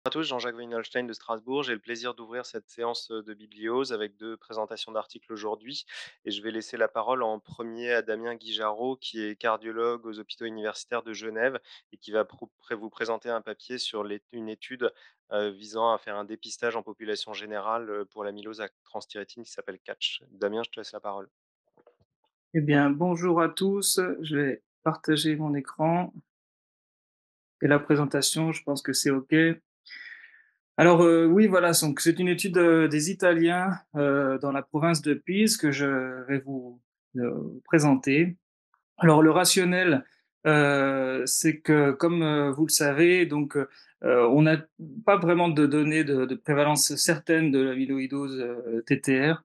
À tous, Jean-Jacques Weinholstein de Strasbourg. J'ai le plaisir d'ouvrir cette séance de bibliose avec deux présentations d'articles aujourd'hui. Et je vais laisser la parole en premier à Damien Guijarot, qui est cardiologue aux hôpitaux universitaires de Genève et qui va vous présenter un papier sur une étude visant à faire un dépistage en population générale pour l'amylose à transthyrétine qui s'appelle CATCH. Damien, je te laisse la parole. Eh bien, bonjour à tous. Je vais partager mon écran et la présentation, je pense que c'est OK. Alors, oui, voilà, donc c'est une étude, des Italiens, dans la province de Pise que je vais vous, présenter. Alors le rationnel, c'est que comme, vous le savez, donc, on n'a pas vraiment de données de prévalence certaine de l'amyloïdose, TTR.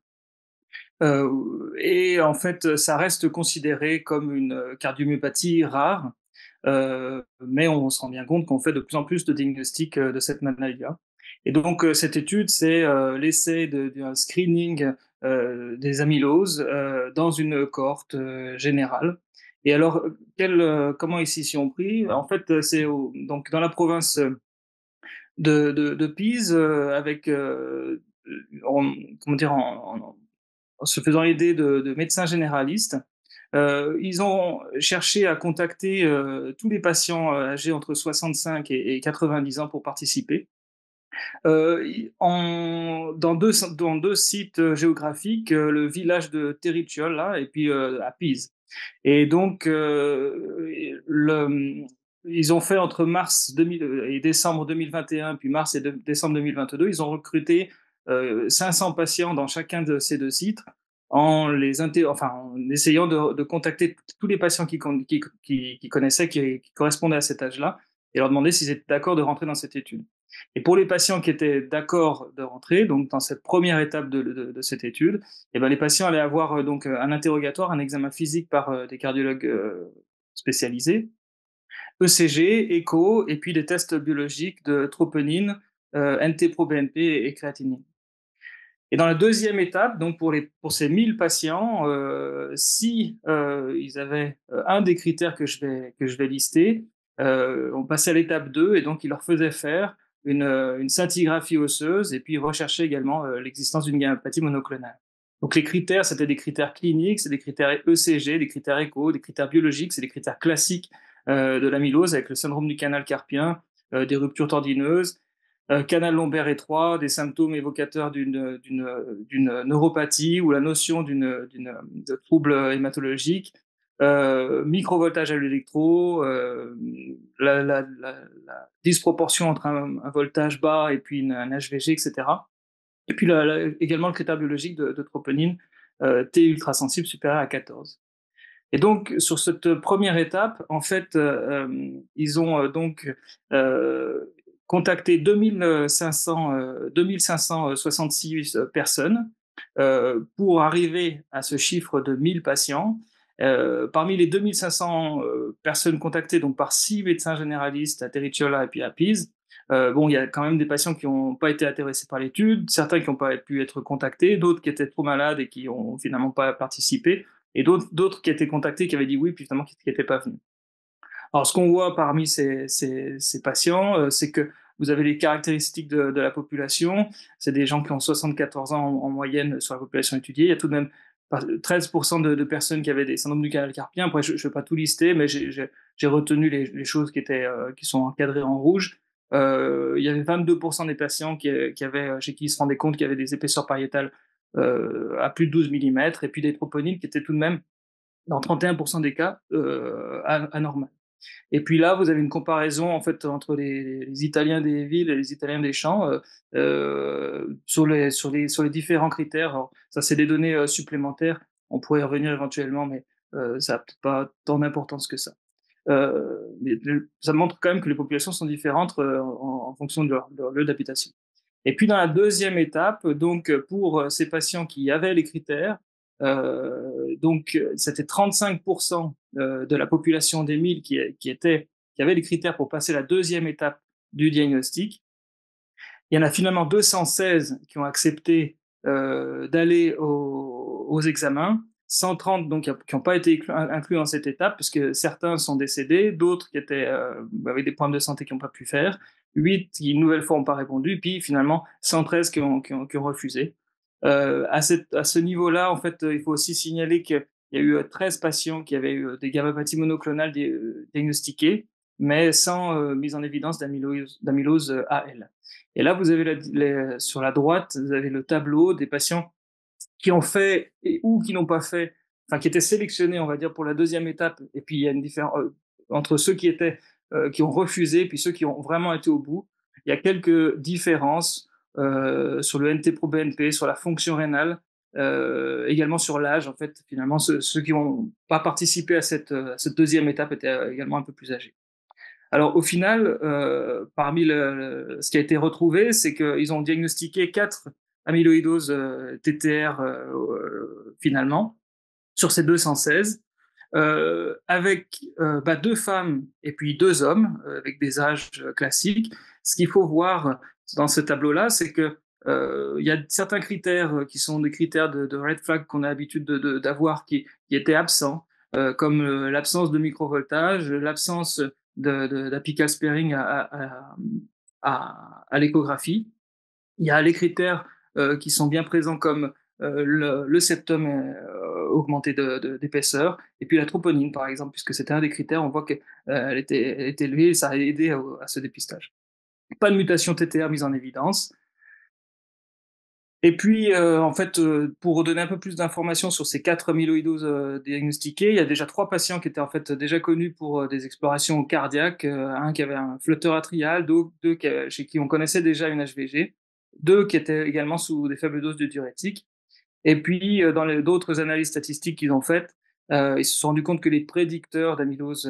Et en fait, ça reste considéré comme une, cardiomyopathie rare, mais on se rend bien compte qu'on fait de plus en plus de diagnostics, de cette maladie-là. Et donc, cette étude, c'est, l'essai d'un screening, des amyloses, dans une cohorte, générale. Et alors, comment ils s'y sont pris? En fait, donc dans la province, de Pise, avec, en comment dire? En se faisant aider de médecins généralistes. Ils ont cherché à contacter, tous les patients, âgés entre 65 et 90 ans pour participer. I en dans 2 sites, géographiques, le village de Terricciol et puis, à Pise. Et donc, ils ont fait entre mars 2000 et décembre 2021, puis mars et décembre 2022, ils ont recruté 500 patients dans chacun de ces deux sites, en essayant de contacter tous les patients qui connaissaient, qui correspondaient à cet âge-là, et leur demander s'ils étaient d'accord de rentrer dans cette étude. Et pour les patients qui étaient d'accord de rentrer, donc dans cette première étape de cette étude, eh ben, les patients allaient avoir donc un interrogatoire, un examen physique par des cardiologues spécialisés, ECG, écho, et puis des tests biologiques de troponine, NT-proBNP et créatinine. Et dans la deuxième étape, donc pour ces 1000 patients, si ils avaient un des critères que je vais lister, on passait à l'étape 2 et donc ils leur faisaient faire une scintigraphie osseuse et puis ils recherchaient également l'existence d'une gammapathie monoclonale. Donc les critères, c'était des critères cliniques, c'est des critères ECG, des critères écho, des critères biologiques, c'est des critères classiques de l'amylose avec le syndrome du canal carpien, des ruptures tendineuses, canal lombaire étroit, des symptômes évocateurs d'une neuropathie ou la notion de trouble hématologique, microvoltage à l'électro, la disproportion entre un voltage bas et puis un HVG, etc. Et puis également le critère biologique de troponine, T ultrasensible supérieur à 14. Et donc, sur cette première étape, en fait, ils ont contacté 2566 personnes pour arriver à ce chiffre de 1000 patients. Parmi les 2500 personnes contactées donc par 6 médecins généralistes à Terricciola et puis à Pise, bon, il y a quand même des patients qui n'ont pas été intéressés par l'étude, certains qui n'ont pas pu être contactés, d'autres qui étaient trop malades et qui n'ont finalement pas participé, et d'autres qui étaient contactés, qui avaient dit oui, puis finalement qui n'étaient pas venus. Alors, ce qu'on voit parmi ces patients, c'est que vous avez les caractéristiques de la population. C'est des gens qui ont 74 ans en moyenne sur la population étudiée. Il y a tout de même 13% de personnes qui avaient des syndromes du canal carpien. Après, je ne vais pas tout lister, mais j'ai retenu les choses qui sont encadrées en rouge. Il y avait 22% des patients chez qui ils se rendaient compte qu'il y avait des épaisseurs pariétales à plus de 12 millimètres, et puis des troponines qui étaient tout de même, dans 31% des cas, anormales. Et puis là, vous avez une comparaison en fait entre les Italiens des villes et les Italiens des champs, sur les différents critères. Alors, ça, c'est des données supplémentaires. On pourrait y revenir éventuellement, mais ça n'a peut-être pas tant d'importance que ça. Ça montre quand même que les populations sont différentes en fonction de leur lieu d'habitation. Et puis dans la deuxième étape, donc pour ces patients qui avaient les critères, c'était 35% de la population des 1000 qui avait les critères pour passer la deuxième étape du diagnostic. Il y en a finalement 216 qui ont accepté d'aller aux examens, 130 donc qui n'ont pas été inclus dans cette étape, puisque certains sont décédés, d'autres qui avaient des problèmes de santé qui n'ont pas pu faire. 8 qui une nouvelle fois n'ont pas répondu, puis finalement 113 qui ont refusé. À ce niveau-là, en fait, il faut aussi signaler qu'il y a eu 13 patients qui avaient eu des gammopathies monoclonales diagnostiquées, mais sans mise en évidence d'amylose AL. Et là, vous avez sur la droite, vous avez le tableau des patients qui ont fait ou qui n'ont pas fait, enfin qui étaient sélectionnés, on va dire, pour la deuxième étape. Et puis il y a une différence entre ceux qui ont refusé, puis ceux qui ont vraiment été au bout. Il y a quelques différences sur le NT-proBNP, sur la fonction rénale, également sur l'âge. En fait, finalement, ceux qui n'ont pas participé à cette deuxième étape étaient également un peu plus âgés. Alors au final, parmi ce qui a été retrouvé, c'est qu'ils ont diagnostiqué 4 amyloïdoses TTR finalement sur ces 216, avec 2 femmes et puis 2 hommes avec des âges classiques. Ce qu'il faut voir dans ce tableau-là, c'est que il y a certains critères qui sont des critères de red flag qu'on a l'habitude d'avoir qui étaient absents, comme l'absence de microvoltage, l'absence d'apical sparing à l'échographie. Il y a les critères qui sont bien présents comme le septum augmenté d'épaisseur, et puis la troponine, par exemple, puisque c'était un des critères, on voit qu'elle elle était élevée et ça a aidé à ce dépistage. Pas de mutation TTR mise en évidence. Et puis, en fait, pour donner un peu plus d'informations sur ces 4 amyloïdoses diagnostiquées, il y a déjà 3 patients qui étaient en fait déjà connus pour des explorations cardiaques. Un qui avait un flotteur atrial, deux chez qui on connaissait déjà une HVG, 2 qui étaient également sous des faibles doses de diurétiques. Et puis, dans d'autres analyses statistiques qu'ils ont faites, ils se sont rendus compte que les prédicteurs d'amylose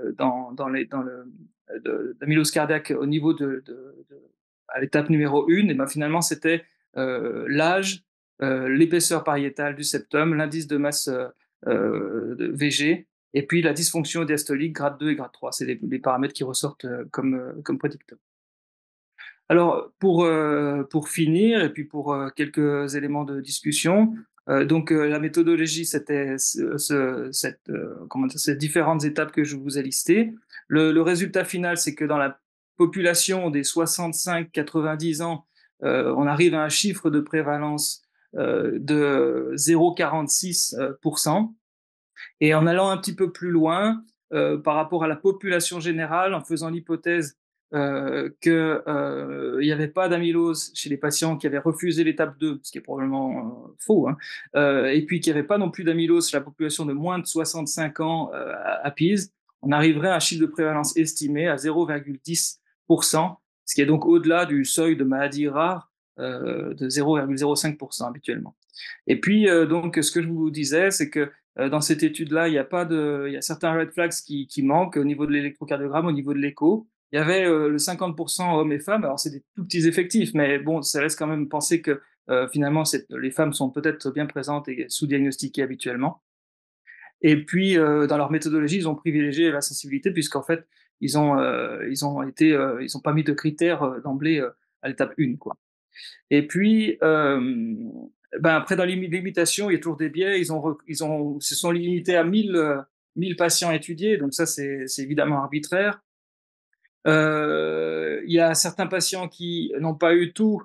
d'amylose cardiaque au niveau à l'étape numéro 1, et ben finalement, c'était l'âge, l'épaisseur pariétale du septum, l'indice de masse de VG, et puis la dysfonction diastolique grade 2 et grade 3. C'est les paramètres qui ressortent comme prédicteurs. Alors, pour finir, et puis pour quelques éléments de discussion, donc la méthodologie, c'était comment dire, ces différentes étapes que je vous ai listées. Le résultat final, c'est que dans la population des 65-90 ans, on arrive à un chiffre de prévalence de 0,46%. Et en allant un petit peu plus loin, par rapport à la population générale, en faisant l'hypothèse qu'il n'y avait pas d'amylose chez les patients qui avaient refusé l'étape 2, ce qui est probablement faux, hein, et puis qu'il n'y avait pas non plus d'amylose chez la population de moins de 65 ans à Pise, on arriverait à un chiffre de prévalence estimé à 0,10%, ce qui est donc au-delà du seuil de maladie rare de 0,05% habituellement. Et puis, donc, ce que je vous disais, c'est que dans cette étude-là, il y a certains red flags qui manquent au niveau de l'électrocardiogramme, au niveau de l'écho. Il y avait le 50% hommes et femmes. Alors, c'est des tout petits effectifs, mais bon, ça laisse quand même penser que finalement, les femmes sont peut-être bien présentes et sous-diagnostiquées habituellement. Et puis, dans leur méthodologie, ils ont privilégié la sensibilité, puisqu'en fait, ils ont pas mis de critères d'emblée à l'étape 1, quoi. Et puis, après, dans les limitations, il y a toujours des biais. Ils se sont limités à 1000 patients étudiés, donc ça, c'est évidemment arbitraire. Il y a certains patients qui n'ont pas eu tout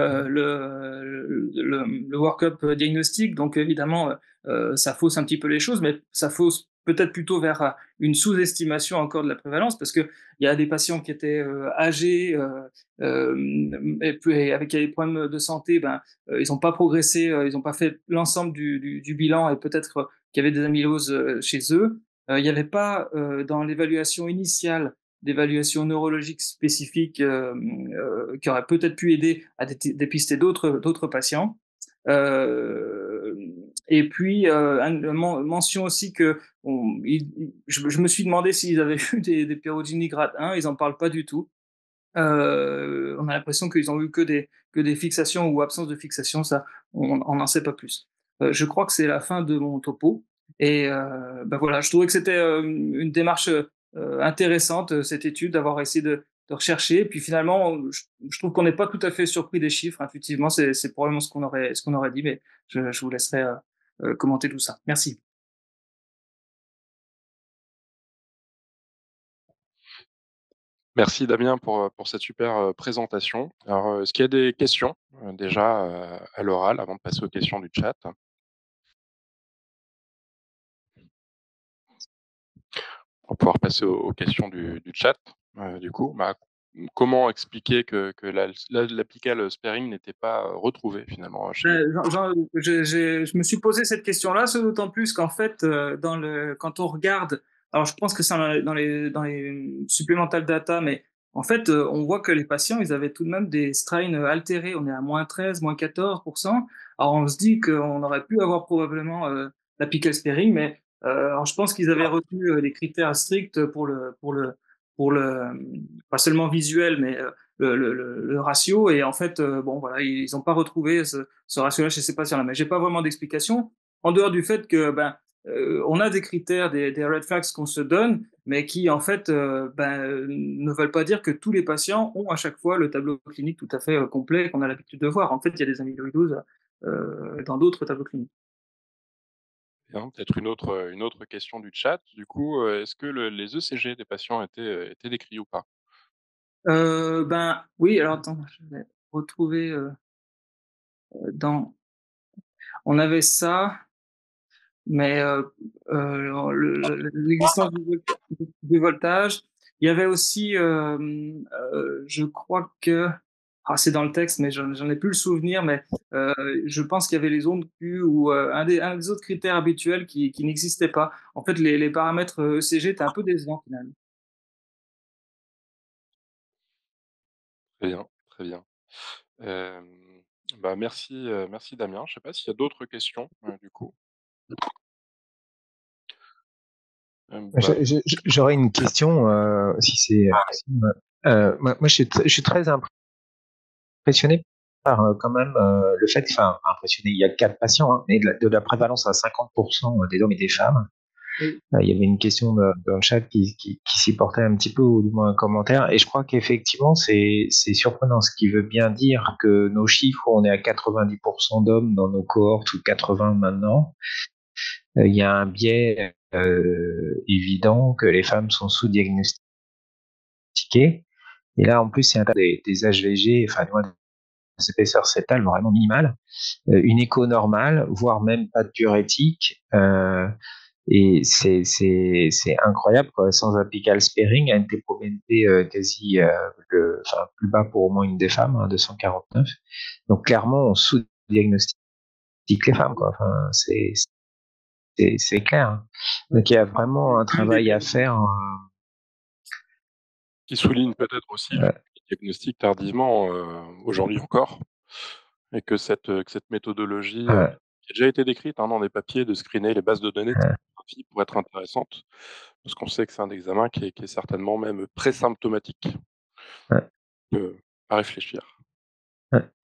le work-up diagnostic, donc évidemment, ça fausse un petit peu les choses, mais ça fausse peut-être plutôt vers une sous-estimation encore de la prévalence, parce qu'il y a des patients qui étaient âgés et avec des problèmes de santé, ils n'ont pas progressé, ils n'ont pas fait l'ensemble du bilan, et peut-être qu'il y avait des amyloses chez eux. Il n'y avait pas dans l'évaluation initiale d'évaluation neurologique spécifique qui aurait peut-être pu aider à dépister d'autres patients. Euh, et puis, mention aussi que je me suis demandé s'ils avaient eu des pérogynies grade 1, ils n'en parlent pas du tout. On a l'impression qu'ils ont eu que des fixations ou absence de fixation, ça, on n'en sait pas plus. Je crois que c'est la fin de mon topo. Et voilà, je trouvais que c'était une démarche intéressante, cette étude, d'avoir essayé de rechercher. Puis finalement, je trouve qu'on n'est pas tout à fait surpris des chiffres. Intuitivement, c'est probablement ce qu'on aurait dit, mais je vous laisserai commenter tout ça. Merci. Merci Damien pour cette super, présentation. Alors, est-ce qu'il y a des questions, déjà, à l'oral avant de passer aux questions du chat? On va pouvoir passer aux questions du chat, du coup. Bah, comment expliquer que l'apical sparing n'était pas, retrouvé finalement chez les Je me suis posé cette question-là, ce d'autant plus qu'en fait, quand on regarde, alors je pense que c'est dans les supplemental data, mais en fait, on voit que les patients, ils avaient tout de même des strains altérés. On est à -13, -14%. Alors on se dit qu'on aurait pu avoir probablement l'apical sparing, mais alors je pense qu'ils avaient retenu les critères stricts pas seulement visuel, mais le ratio. Et en fait, bon, voilà, ils n'ont pas retrouvé ce ratio-là chez ces patients-là. Mais j'ai pas vraiment d'explication, en dehors du fait que, ben, on a des critères, des red flags qu'on se donne, mais qui, en fait, ben, ne veulent pas dire que tous les patients ont à chaque fois le tableau clinique tout à fait complet qu'on a l'habitude de voir. En fait, il y a des amyloïdoses dans d'autres tableaux cliniques. Bien, peut-être une autre question du chat. Du coup, est-ce que les ECG des patients étaient décrits ou pas? Ben, oui, alors attends, je vais retrouver dans. On avait ça. Mais l'existence du voltage. Il y avait aussi, je crois que, ah, c'est dans le texte, mais j'en ai plus le souvenir, mais je pense qu'il y avait les ondes Q ou un des autres critères habituels qui n'existait pas. En fait, les paramètres ECG étaient un peu décevants finalement. Très bien, très bien. Bah, merci Damien. Je ne sais pas s'il y a d'autres questions, du coup? Bah, J'aurais une question, si c'est possible. Moi, je suis très impressionné par quand même le fait, enfin, impressionné, il y a 4 patients, hein, mais de la prévalence à 50% des hommes et des femmes. Oui. Il y avait une question dans le chat qui s'y portait un petit peu, ou du moins un commentaire, et je crois qu'effectivement, c'est surprenant, ce qui veut bien dire que nos chiffres, on est à 90% d'hommes dans nos cohortes, ou 80 maintenant. Il y a un biais évident que les femmes sont sous-diagnostiquées. Et là, en plus, il y a un tas des HVG, enfin, des épaisseurs cétales vraiment minimales, une écho normale, voire même pas de diurétique. Et c'est incroyable, quoi. Sans apical sparing, un TPO-BNP quasi enfin, plus bas pour au moins une des femmes, hein, 249. Donc clairement, on sous-diagnostique les femmes, quoi. Enfin, c'est clair, hein. Donc il y a vraiment un Un des travail à faire. qui souligne peut-être aussi le Euh, diagnostic tardivement, aujourd'hui encore, et que cette méthodologie, euh, qui a déjà été décrite, hein, dans des papiers, de screener les bases de données de euh, tomographie pourrait être intéressante, parce qu'on sait que c'est un examen qui est certainement même présymptomatique, euh, à réfléchir. euh.